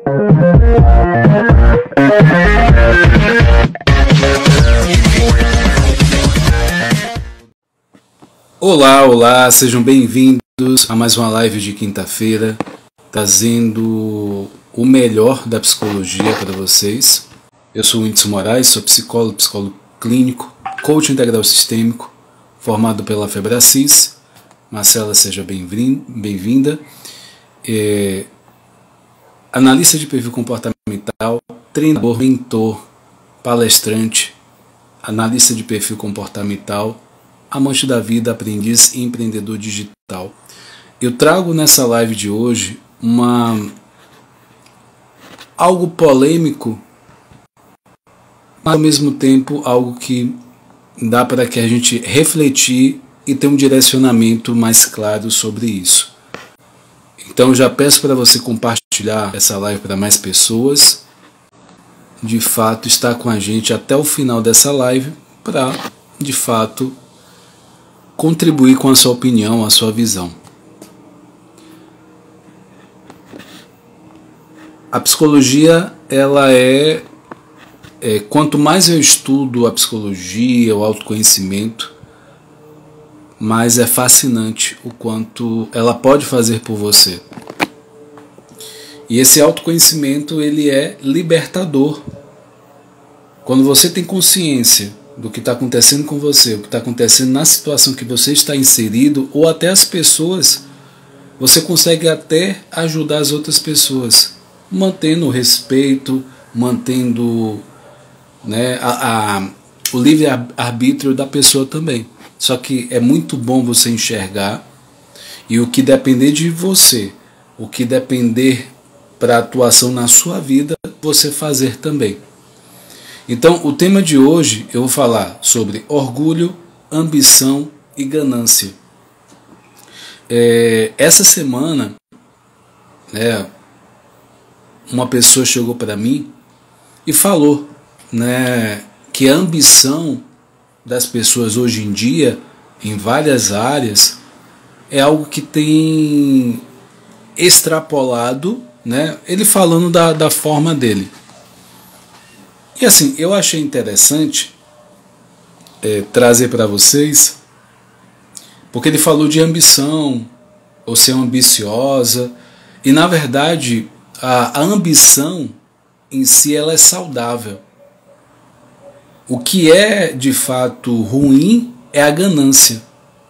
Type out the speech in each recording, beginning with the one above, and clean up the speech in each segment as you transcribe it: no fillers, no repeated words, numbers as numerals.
Olá, olá, sejam bem-vindos a mais uma live de quinta-feira, trazendo o melhor da psicologia para vocês. Eu sou o Whindersson Moraes, sou psicólogo clínico, coach integral sistêmico, formado pela Febracis. Marcela, seja bem-vinda. Analista de perfil comportamental, treinador, mentor, palestrante, analista de perfil comportamental, amante da vida, aprendiz e empreendedor digital. Eu trago nessa live de hoje algo polêmico, mas ao mesmo tempo algo que dá para que a gente refletir e ter um direcionamento mais claro sobre isso. Então já peço para você compartilhar essa live para mais pessoas, de fato estar com a gente até o final dessa live para, de fato, contribuir com a sua opinião, a sua visão. A psicologia, ela quanto mais eu estudo a psicologia, o autoconhecimento, mais é fascinante o quanto ela pode fazer por você. E esse autoconhecimento, ele é libertador. Quando você tem consciência do que está acontecendo com você, o que está acontecendo na situação que você está inserido, ou até as pessoas, você consegue até ajudar as outras pessoas, mantendo o respeito, mantendo, né, o livre-arbítrio da pessoa também. Só que é muito bom você enxergar, e o que depender de você, o que depender para a atuação na sua vida, você fazer também. Então, o tema de hoje eu vou falar sobre orgulho, ambição e ganância. Essa semana, uma pessoa chegou para mim e falou, que a ambição das pessoas hoje em dia, em várias áreas, é algo que tem extrapolado, ele falando da forma dele. E assim, eu achei interessante trazer para vocês, porque ele falou de ambição, ou ser ambiciosa, e na verdade a ambição em si ela é saudável. O que é de fato ruim é a ganância.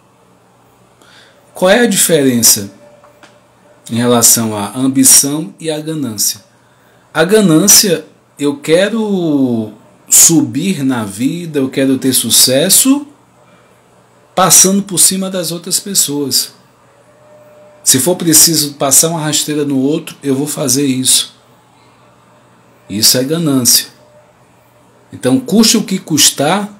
Qual é a diferença em relação à ambição e à ganância? A ganância, eu quero subir na vida, eu quero ter sucesso passando por cima das outras pessoas. Se for preciso passar uma rasteira no outro, eu vou fazer isso. Isso é ganância. Então, custe o que custar,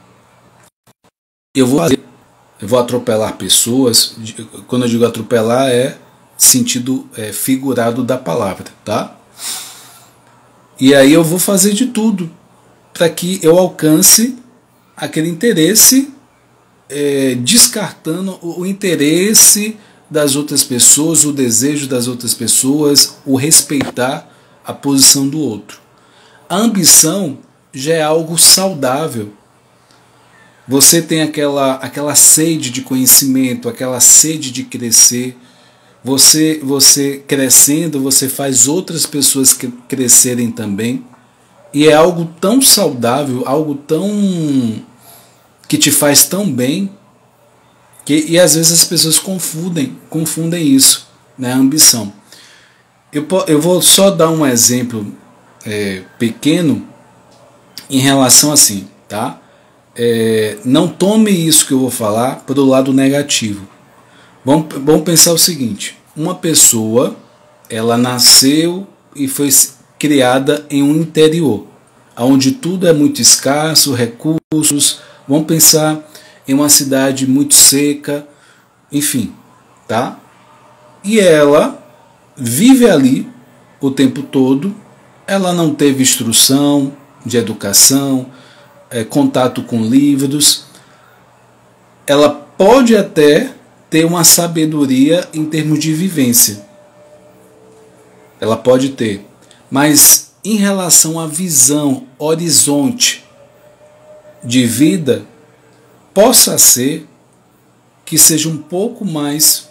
eu vou fazer. Eu vou atropelar pessoas. Quando eu digo atropelar, é sentido figurado da palavra, tá? E aí eu vou fazer de tudo para que eu alcance aquele interesse, descartando o interesse das outras pessoas, o desejo das outras pessoas, o respeitar a posição do outro. A ambição já é algo saudável. Você tem aquela sede de conhecimento, aquela sede de crescer. Você crescendo, você faz outras pessoas crescerem também. E é algo tão saudável, algo tão que te faz tão bem, e às vezes as pessoas confundem isso, a ambição. Eu vou só dar um exemplo pequeno em relação assim, tá? Não tome isso que eu vou falar para o lado negativo. Vamos pensar o seguinte: uma pessoa, ela nasceu e foi criada em um interior, onde tudo é muito escasso, recursos. Vamos pensar em uma cidade muito seca, enfim, tá? E ela vive ali o tempo todo, ela não teve instrução de educação, contato com livros. Ela pode até ter uma sabedoria em termos de vivência. Ela pode ter. Mas em relação à visão, horizonte de vida, possa ser que seja um pouco mais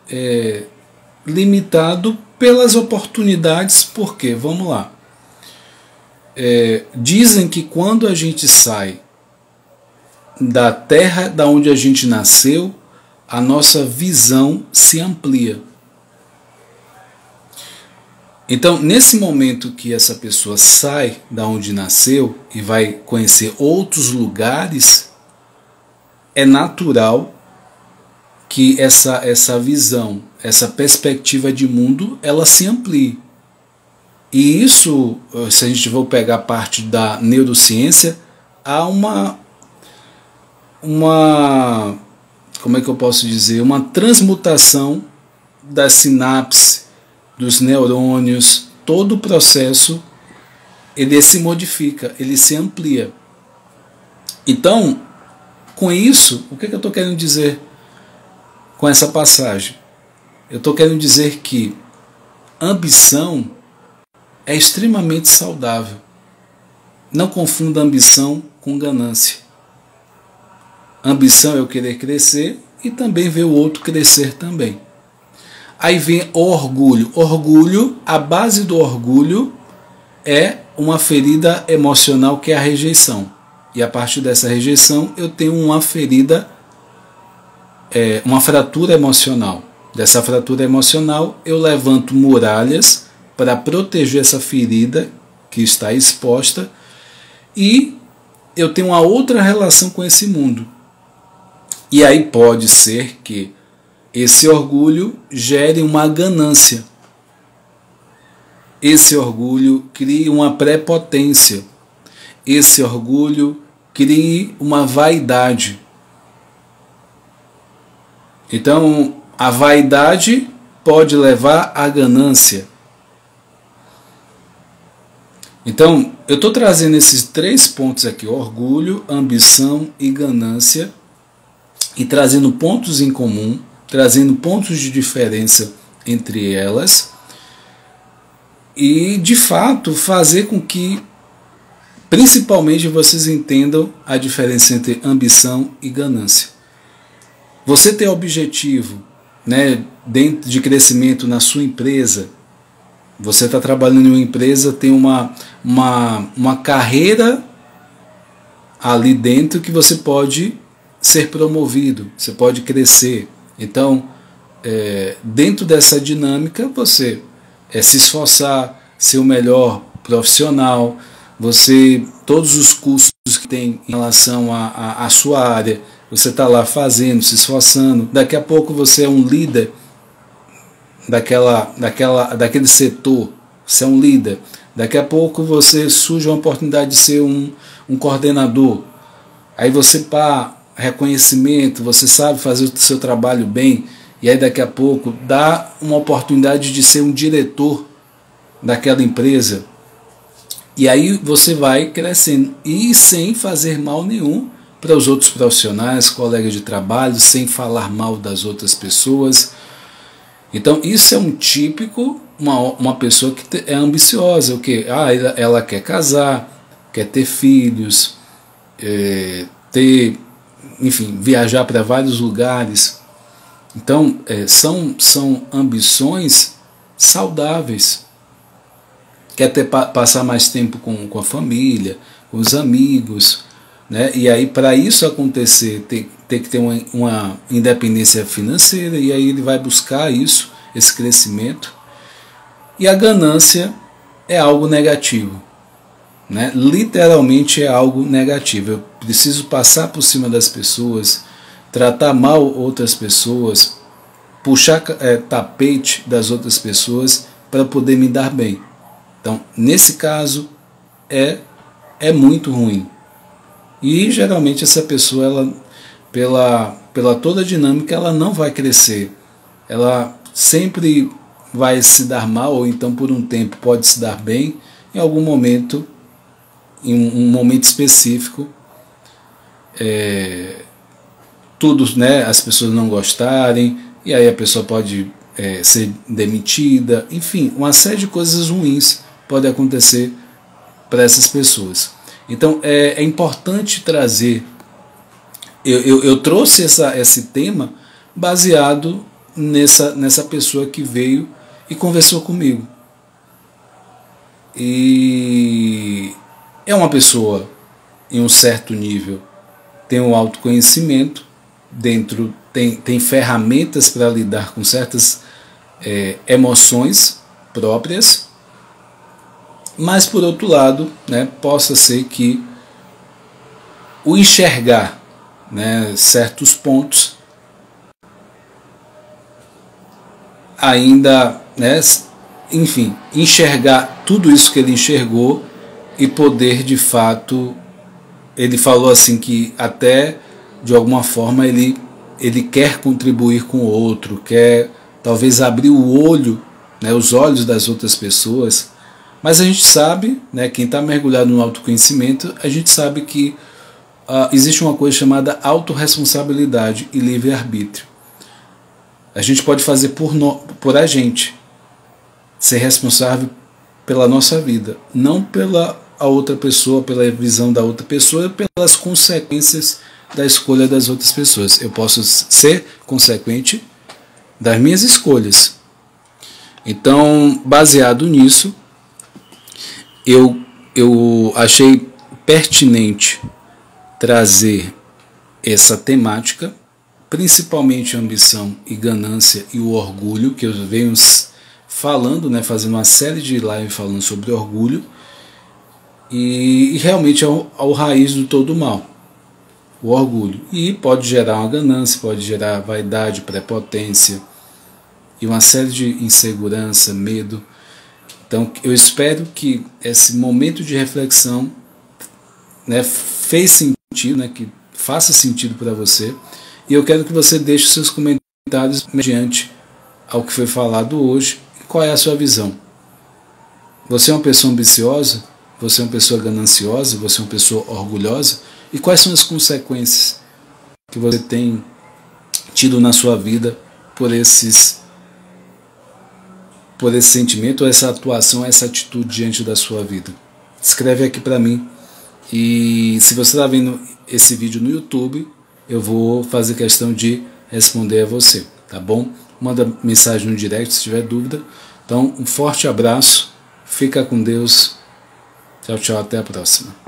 limitado pelas oportunidades, porque, vamos lá, dizem que quando a gente sai da terra da onde a gente nasceu, a nossa visão se amplia. Então, nesse momento que essa pessoa sai da onde nasceu e vai conhecer outros lugares, é natural que essa visão, essa perspectiva de mundo, ela se amplie. E isso, se a gente for pegar parte da neurociência, há uma como é que eu posso dizer, uma transmutação da sinapse, dos neurônios, todo o processo ele se modifica, ele se amplia. Então, com isso, o que eu estou querendo dizer com essa passagem? Eu estou querendo dizer que ambição é extremamente saudável. Não confunda ambição com ganância. Ambição é eu querer crescer e também ver o outro crescer também. Aí vem o orgulho. Orgulho, a base do orgulho é uma ferida emocional que é a rejeição. E a partir dessa rejeição eu tenho uma ferida, uma fratura emocional. Dessa fratura emocional eu levanto muralhas para proteger essa ferida que está exposta e eu tenho uma outra relação com esse mundo. E aí pode ser que esse orgulho gere uma ganância. Esse orgulho crie uma prepotência. Esse orgulho crie uma vaidade. Então, a vaidade pode levar à ganância. Então, eu estou trazendo esses 3 pontos aqui: orgulho, ambição e ganância, e trazendo pontos em comum, trazendo pontos de diferença entre elas, e de fato fazer com que principalmente vocês entendam a diferença entre ambição e ganância. Você ter objetivo, né, dentro de crescimento na sua empresa, você está trabalhando em uma empresa, tem uma carreira ali dentro que você pode ser promovido, você pode crescer. Então, dentro dessa dinâmica, você se esforçar, ser o melhor profissional, você, todos os cursos que tem em relação à sua área, você está lá fazendo, se esforçando. Daqui a pouco você é um líder daquele setor, você é um líder. Daqui a pouco você surge uma oportunidade de ser um coordenador. Aí você reconhecimento, você sabe fazer o seu trabalho bem, e aí daqui a pouco dá uma oportunidade de ser um diretor daquela empresa, e aí você vai crescendo, e sem fazer mal nenhum para os outros profissionais, colegas de trabalho, sem falar mal das outras pessoas. Então isso é um típico, uma pessoa que é ambiciosa, o que? Ela quer casar, quer ter filhos, enfim, viajar para vários lugares. Então, são ambições saudáveis. Quer passar mais tempo com a família, com os amigos, né? E aí, para isso acontecer, tem que ter uma independência financeira, e aí ele vai buscar isso, esse crescimento. E a ganância é algo negativo. Né? Literalmente é algo negativo. Eu preciso passar por cima das pessoas, tratar mal outras pessoas, puxar tapete das outras pessoas para poder me dar bem. Então, nesse caso, é muito ruim. E geralmente essa pessoa, ela, pela toda a dinâmica, ela não vai crescer. Ela sempre vai se dar mal, ou então por um tempo pode se dar bem, em algum momento, em um momento específico, tudo, né, as pessoas não gostarem, e aí a pessoa pode ser demitida, enfim, uma série de coisas ruins pode acontecer para essas pessoas. Então é importante trazer, eu trouxe esse tema baseado nessa pessoa que veio e conversou comigo. E é uma pessoa em um certo nível, tem um autoconhecimento, tem ferramentas para lidar com certas emoções próprias, mas por outro lado, né, possa ser que o enxergar, né, certos pontos ainda, né, enfim, enxergar tudo isso que ele enxergou e poder de fato, ele falou assim que até de alguma forma ele quer contribuir com o outro, quer talvez abrir o olho, né, os olhos das outras pessoas. Mas a gente sabe, né, quem está mergulhado no autoconhecimento, a gente sabe que existe uma coisa chamada autorresponsabilidade e livre-arbítrio. A gente pode fazer por a gente, ser responsável pela nossa vida, não pela a outra pessoa, pela visão da outra pessoa, pelas consequências da escolha das outras pessoas. Eu posso ser consequente das minhas escolhas. Então, baseado nisso, eu achei pertinente trazer essa temática, principalmente a ambição e ganância e o orgulho, que eu venho falando, né, fazendo uma série de lives falando sobre orgulho, e realmente é o raiz do todo mal, o orgulho. E pode gerar uma ganância, pode gerar vaidade, prepotência e uma série de insegurança, medo. Então eu espero que esse momento de reflexão, né, fez sentido, né, que faça sentido para você, e eu quero que você deixe seus comentários mediante ao que foi falado hoje. Qual é a sua visão? Você é uma pessoa ambiciosa? Você é uma pessoa gananciosa? Você é uma pessoa orgulhosa? E quais são as consequências que você tem tido na sua vida por esse sentimento, essa atuação, essa atitude diante da sua vida? Escreve aqui para mim. E se você está vendo esse vídeo no YouTube, eu vou fazer questão de responder a você, tá bom? Manda mensagem no direct se tiver dúvida. Então, um forte abraço, fica com Deus. Tchau, tchau, até a próxima.